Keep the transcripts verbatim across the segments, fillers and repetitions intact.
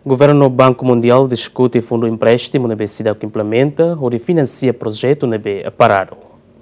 Governo Banco Mundial discute fundo empréstimo na B C que implementa ou financia projeto na B parado.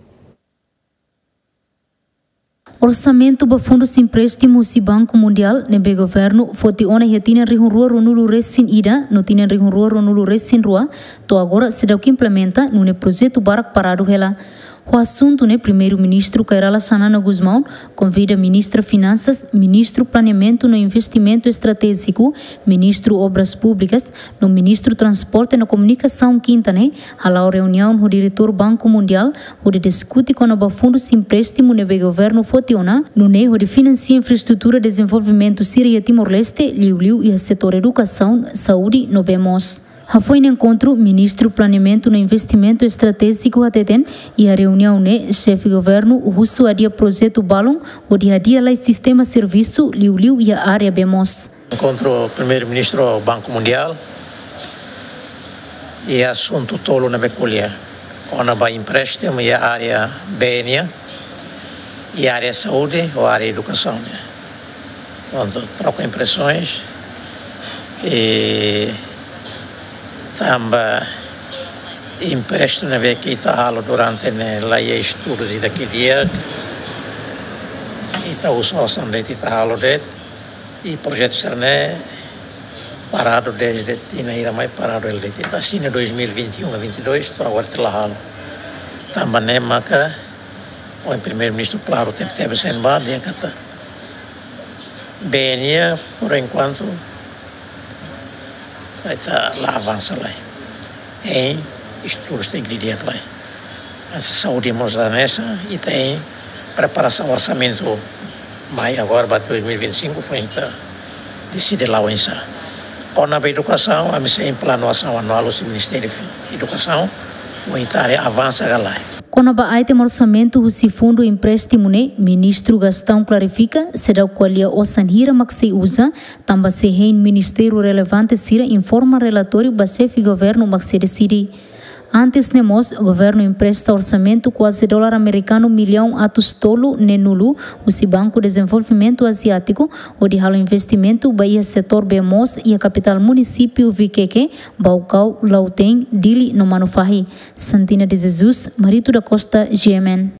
Orçamento do Fundo de Empréstimo do Banco Mundial nebe governo foti ona ya tina rihun rua ronulu resin ida no tina rihun rua ronulu resin rua to agora será que implementa no ne projeto barak parado hela. O assunto né primeiro-ministro Kairala Sanana Guzmão convida ministra Finanças, ministro Planeamento no Investimento Estratégico, ministro Obras Públicas, no ministro Transporte e na Comunicação Quinta né a la reunião do diretor Banco Mundial onde discute com o fundo de empréstimo nebe governo fotiona no ne onde financia infraestrutura de desenvolvimento Síria Timor-Leste, Liu-Liu e a setor educação, saúde no bemos. Foi no encontro ministro Planeamento no Investimento Estratégico A T T N e a reunião né chefe governo o russo adia projeto Balon o dia a dia lá sistema serviço Liu-Liu e a área bemos. Encontro o primeiro-ministro do Banco Mundial e assunto tolo na beculia ona ba empréstimo e a área B N A e a área saúde ou a área educação né. Quando troca impressões e tamba empréstimo na vez que está durante lá e estudos e daqui dia e está usando de está halo de e projeto serné parado desde tina mais parado ele está assim em dois mil e vinte e um a vinte e dois está agora está halo tamba nem maca o primeiro-ministro claro teve teve sem bar dia kata B N A por enquanto está lá avança lá em estudos de ingredia lá a saúde mostra nessa e tem preparação orçamento mais agora para dois mil e vinte e cinco foi então decide lá o ensa com a educação a missa em planoação anual do Ministério da Educação foi então avança lá. Quando a item orçamento o fundo empréstimo né ministro Gastão clarifica será qual é o sanhira que se usa também se é ministério relevante sira informa relatório ba chefe governo que se decide. Antes nemos o governo empresta orçamento quase dólar americano milhão atos tolo ne nulu o Banco de Desenvolvimento Asiático o de halo investimento bahia setor bemos e a capital município Viqueque, Baucau, Lauteng, Dili no Manufahi. Santina de Jesus, Marito da Costa, G M N.